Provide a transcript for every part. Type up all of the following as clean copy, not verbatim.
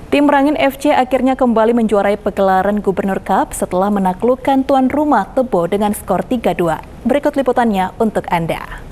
Tim Merangin FC akhirnya kembali menjuarai pegelaran Gubernur Cup setelah menaklukkan tuan rumah Tebo dengan skor 3-2. Berikut liputannya untuk Anda.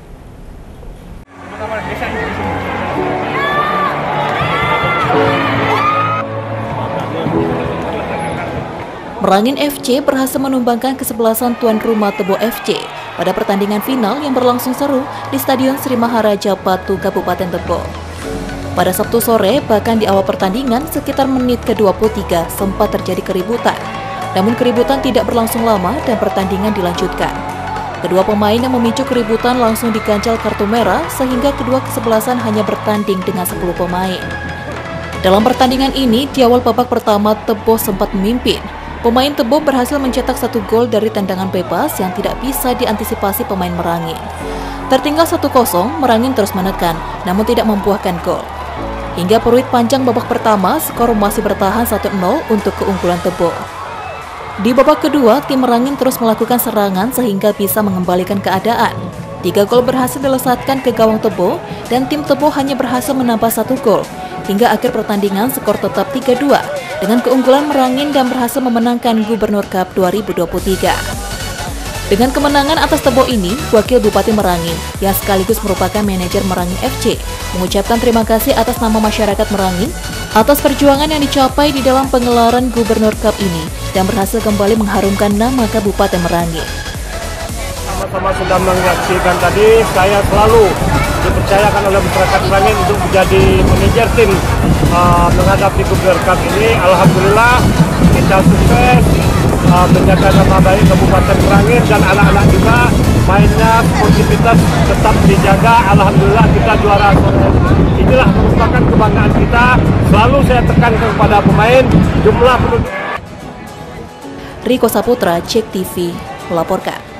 Merangin FC berhasil menumbangkan kesebelasan tuan rumah Tebo FC pada pertandingan final yang berlangsung seru di Stadion Sri Maharaja Batu, Kabupaten Tebo. Pada Sabtu sore, bahkan di awal pertandingan sekitar menit ke-23 sempat terjadi keributan. Namun keributan tidak berlangsung lama dan pertandingan dilanjutkan. Kedua pemain yang memicu keributan langsung diganjal kartu merah sehingga kedua kesebelasan hanya bertanding dengan 10 pemain. Dalam pertandingan ini, di awal babak pertama Tebo sempat memimpin. Pemain Tebo berhasil mencetak 1 gol dari tendangan bebas yang tidak bisa diantisipasi pemain Merangin. Tertinggal 1-0, Merangin terus menekan, namun tidak membuahkan gol. Hingga peluit panjang babak pertama, skor masih bertahan 1-0 untuk keunggulan Tebo. Di babak kedua, tim Merangin terus melakukan serangan sehingga bisa mengembalikan keadaan. 3 gol berhasil dilesatkan ke gawang Tebo dan tim Tebo hanya berhasil menambah 1 gol. Hingga akhir pertandingan skor tetap 3-2 dengan keunggulan Merangin dan berhasil memenangkan Gubernur Cup 2023. Dengan kemenangan atas Tebo ini, Wakil Bupati Merangin, yang sekaligus merupakan manajer Merangin FC, mengucapkan terima kasih atas nama masyarakat Merangin atas perjuangan yang dicapai di dalam pengelaran Gubernur Cup ini dan berhasil kembali mengharumkan nama Kabupaten Merangin. Sama-sama sudah menyaksikan tadi, saya selalu dipercayakan oleh masyarakat Merangin untuk menjadi manajer tim menghadapi Gubernur Cup ini. Alhamdulillah kita sukses menjaga nama baik Kabupaten Merangin dan anak-anak juga mainnya sportivitas tetap dijaga. Alhamdulillah kita juara sore. Inilah merupakan kebanggaan kita. Selalu saya tekankan kepada pemain jumlah penduduk. Riko Saputra, Cek TV melaporkan.